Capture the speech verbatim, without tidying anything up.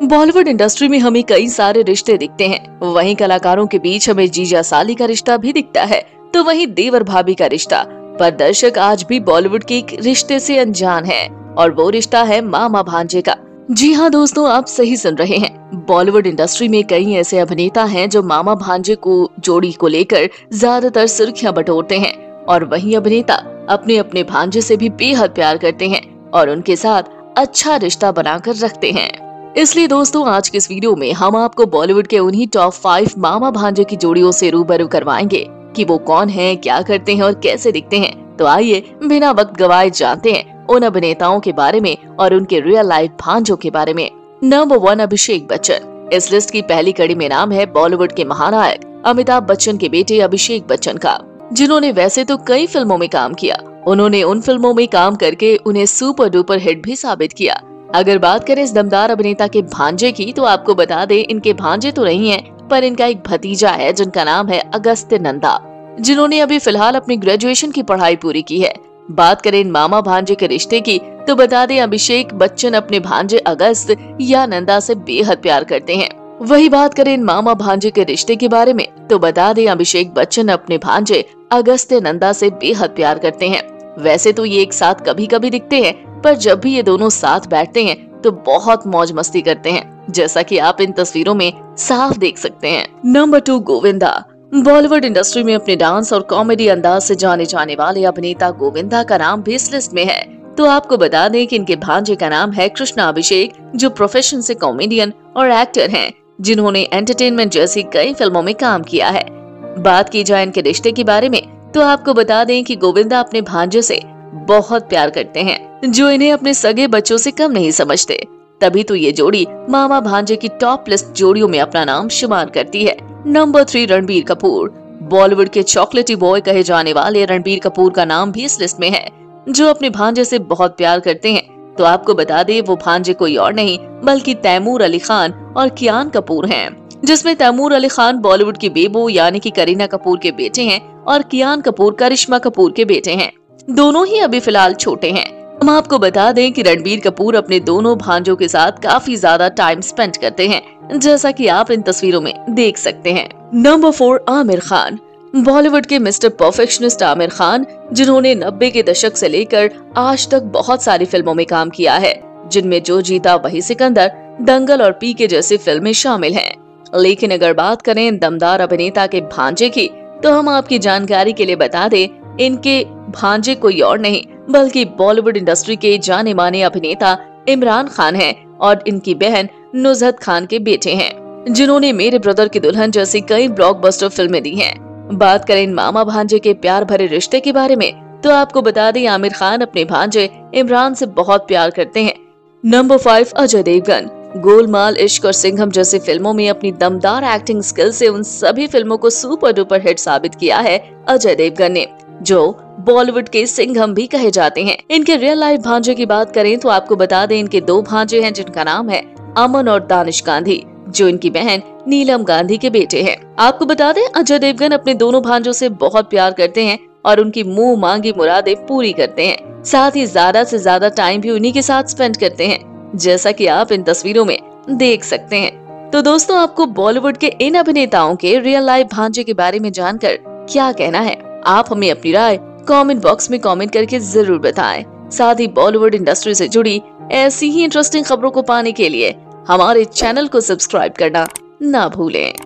Bollywood industry में हमें कई सारे रिश्ते दिखते हैं। वहीं कलाकारों के बीच हमें जीजा साली का रिश्ता भी दिखता है, तो वहीं देवर भाभी का रिश्ता। पर दर्शक आज भी बॉलीवुड के एक रिश्ते से अनजान है, और वो रिश्ता है मामा भांजे का। जी हाँ दोस्तों, आप सही सुन रहे हैं। बॉलीवुड इंडस्ट्री में कई ऐसे अभिनेता हैं जो मामा भांजे को जोड़ी को लेकर ज्यादातर सुर्खियां बटोरते हैं, और वहीं अभिनेता अपने अपने भांजे से भी बेहद प्यार करते हैं और उनके साथ अच्छा रिश्ता बनाकर रखते हैं। इसलिए दोस्तों, आज के इस वीडियो में हम आपको बॉलीवुड के उन्हीं टॉप फाइव मामा भांजे की जोड़ियों से रूबरू करवाएंगे कि वो कौन हैं, क्या करते हैं और कैसे दिखते हैं। तो आइए बिना वक्त गवाए जानते हैं उन अभिनेताओं के बारे में और उनके रियल लाइफ भांजों के बारे में। Number one, Abhishek Bachchan. इस लिस्ट की पहली कड़ी में नाम है बॉलीवुड के महानायक अमिताभ बच्चन के बेटे अभिषेक बच्चन का, जिन्होंने वैसे तो कई फिल्मों में काम किया। उन्होंने उन फिल्मों में काम करके उन्हें सुपर डुपर हिट भी साबित किया। अगर बात करें इस दमदार अभिनेता के भांजे की, तो आपको बता दें इनके भांजे तो नहीं हैं, पर इनका एक भतीजा है जिनका नाम है अगस्त्य नंदा, जिन्होंने अभी फिलहाल अपनी ग्रेजुएशन की पढ़ाई पूरी की है। बात करें इन मामा भांजे के रिश्ते की, तो बता दें अभिषेक बच्चन अपने भांजे अगस्त या नंदा से बेहद प्यार करते हैं। वही बात करें इन मामा भांजे के रिश्ते के बारे में, तो बता दें अभिषेक बच्चन अपने भांजे अगस्त्य नंदा से बेहद प्यार करते हैं। वैसे तो ये एक साथ कभी कभी दिखते हैं, पर जब भी ये दोनों साथ बैठते हैं तो बहुत मौज मस्ती करते हैं, जैसा कि आप इन तस्वीरों में साफ देख सकते हैं। Number two, Govinda. Bollywood industry में अपने डांस और कॉमेडी अंदाज से जाने जाने वाले अभिनेता गोविंदा का नाम भी इस लिस्ट में है। तो आपको बता दें कि इनके भांजे का नाम है कृष्णा अभिषेक, जो प्रोफेशन से कॉमेडियन और एक्टर हैं, जिन्होंने एंटरटेनमेंट जैसी कई फिल्मों में काम किया है। बात की जाए इनके रिश्ते के बारे में, तो आपको बता दें कि गोविंदा अपने भांजे से बहुत प्यार करते हैं, जो इन्हें अपने सगे बच्चों से कम नहीं समझते। तभी तो ये जोड़ी मामा भांजे की टॉप लिस्ट जोड़ियों में अपना नाम शुमार करती है। Number three, Ranbir Kapoor. बॉलीवुड के चॉकलेटी बॉय कहे जाने वाले रणबीर कपूर का नाम भी इस लिस्ट में है, जो अपने भांजे से बहुत प्यार करते हैं। तो आपको बता दें वो भांजे कोई और नहीं बल्कि तैमूर अली खान और कियान कपूर हैं, जिसमें तैमूर अली खान बॉलीवुड की बेबो यानी कि करीना कपूर के बेटे हैं और कियान कपूर करिश्मा कपूर के बेटे हैं। दोनों ही अभी फिलहाल छोटे हैं। हम आपको बता दें कि रणबीर कपूर अपने दोनों भांजों के साथ काफी ज्यादा टाइम स्पेंड करते हैं, जैसा कि आप इन तस्वीरों में देख सकते हैं। Number four, Aamir Khan. बॉलीवुड के मिस्टर परफेक्शनिस्ट आमिर खान, जिन्होंने नब्बे के दशक से लेकर आज तक बहुत सारी फिल्मों में काम किया है, जिनमें जो जीता वही सिकंदर, दंगल और पीके जैसी फिल्में शामिल हैं। लेकिन अगर बात करें दमदार अभिनेता के भांजे की, तो हम आपकी जानकारी के लिए बता दें इनके भांजे कोई और नहीं बल्कि बॉलीवुड इंडस्ट्री के जाने माने अभिनेता इमरान खान हैं और इनकी बहन नुजहत खान के बेटे हैं, जिन्होंने मेरे ब्रदर की दुल्हन जैसी कई ब्लॉकबस्टर फिल्में दी हैं। बात करें इन मामा भांजे के प्यार भरे रिश्ते के बारे में, तो आपको बता दें आमिर खान अपने भांजे इमरान से बहुत प्यार करते हैं। Number five, Ajay Devgn. गोलमाल, इश्क और सिंघम जैसी फिल्मों में अपनी दमदार एक्टिंग स्किल से उन सभी फिल्मों को सुपर डुपर हिट साबित किया है अजय देवगन ने, जो बॉलीवुड के सिंघम भी कहे जाते हैं। इनके रियल लाइफ भांजे की बात करें, तो आपको बता दें इनके दो भांजे हैं, जिनका नाम है अमन और दानिश गांधी, जो इनकी बहन नीलम गांधी के बेटे हैं। आपको बता दें अजय देवगन अपने दोनों भांजों से बहुत प्यार करते हैं और उनकी मुंह मांगी मुरादें पूरी करते हैं। साथ ही ज्यादा से ज्यादा टाइम भी उन्हीं के साथ स्पेंड करते हैं, जैसा कि आप इन तस्वीरों में देख सकते हैं। तो दोस्तों, आपको बॉलीवुड के इन अभिनेताओं के रियल लाइफ भांजे के बारे में जानकर क्या कहना है? आप हमें अपनी राय कमेंट बॉक्स में कमेंट करके जरूर बताएं। साथ ही बॉलीवुड इंडस्ट्री से जुड़ी ऐसी ही इंटरेस्टिंग खबरों को पाने के लिए हमारे चैनल को सब्सक्राइब करना ना भूलें।